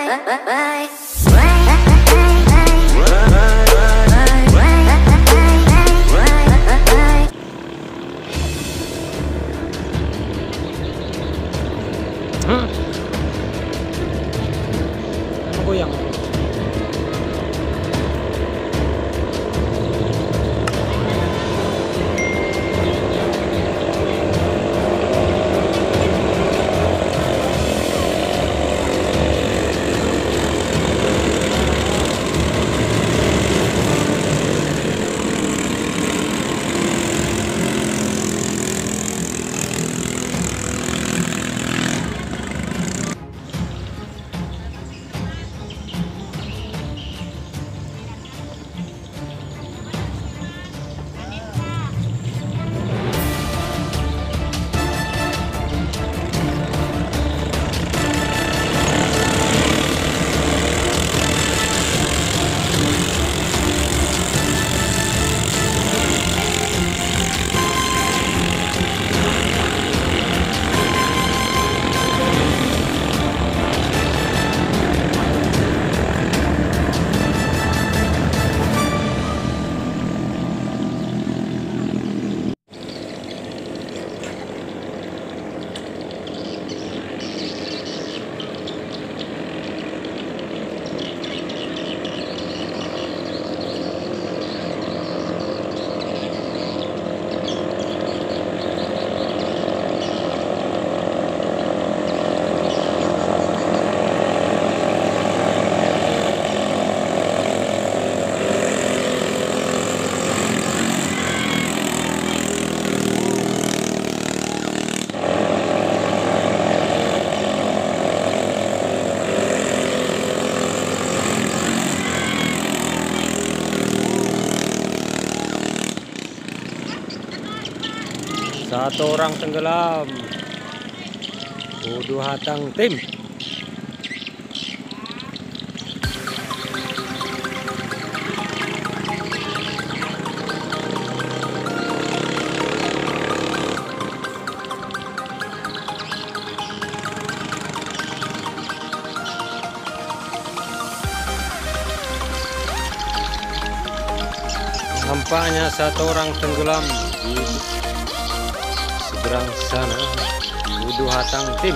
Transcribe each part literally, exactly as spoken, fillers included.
Hmm. Goyang. Satu orang tenggelam. Kudu Hatang tim. Nampaknya satu orang tenggelam di seberang sana. Kudu Hatang tim.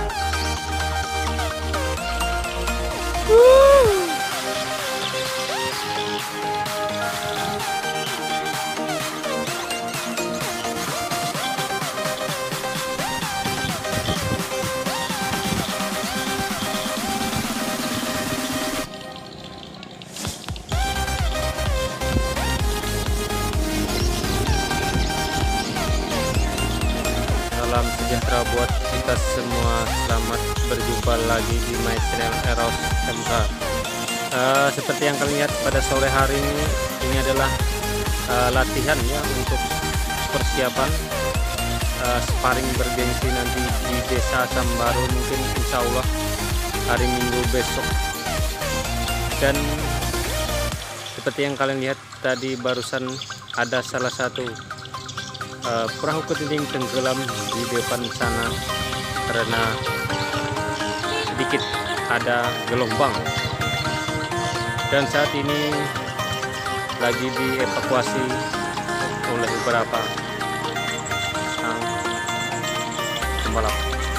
Salam sejahtera buat kita semua. Selamat berjumpa lagi di my channel Eros M K. Uh, seperti yang kalian lihat pada sore hari ini, ini adalah uh, latihan ya untuk persiapan uh, sparring bergengsi nanti di Desa Sambaru, mungkin insya Allah hari Minggu besok. Dan seperti yang kalian lihat tadi barusan ada salah satu Uh, perahu ketinting tenggelam di depan sana karena sedikit ada gelombang, dan saat ini lagi dievakuasi oleh beberapa sang pembalap.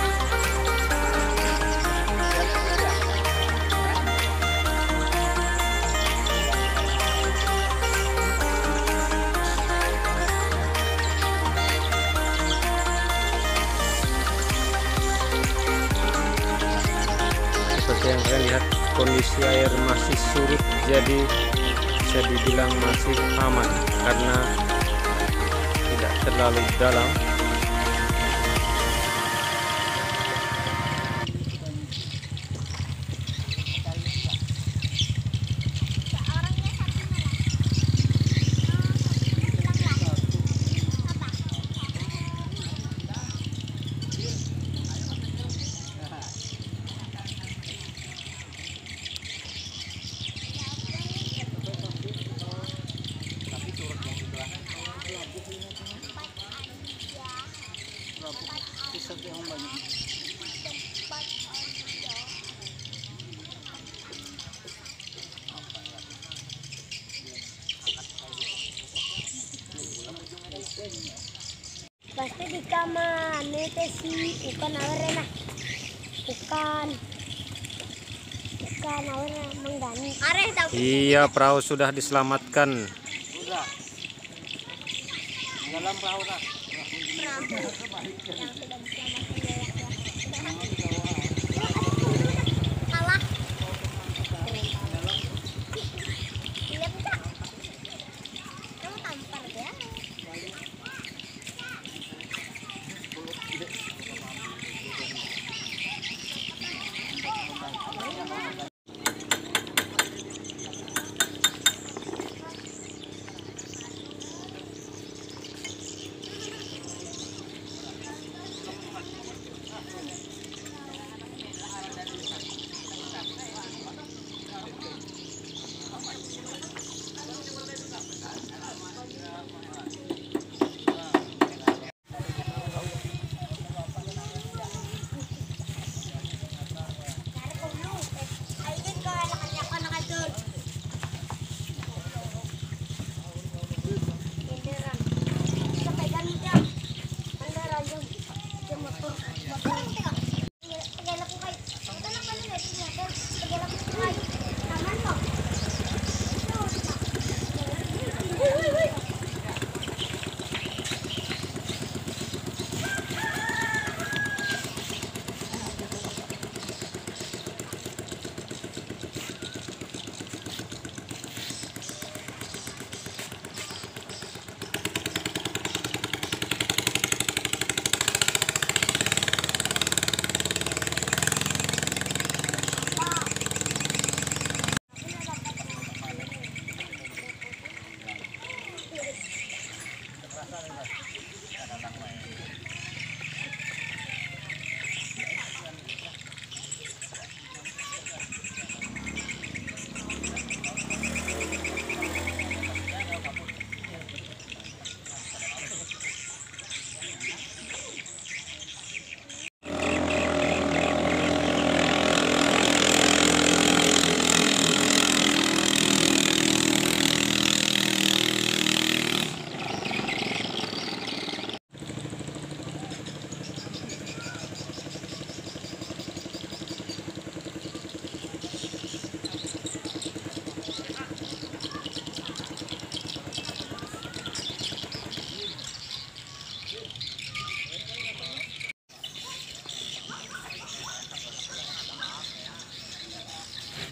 Seperti yang kalian lihat, kondisi air masih surut, jadi bisa dibilang masih aman karena tidak terlalu dalam. Pasti di kamar nete si bukan awalnya bukan bukan awalnya menggani. Are tahu. Iya, perahu sudah diselamatkan. Sudah. Dalam perahu dah. Perahu yang sudah diselamatkan kalah. Iya bisa. Kamu tampar ya.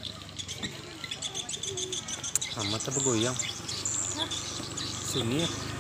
Amat apa goyang? Sini ya.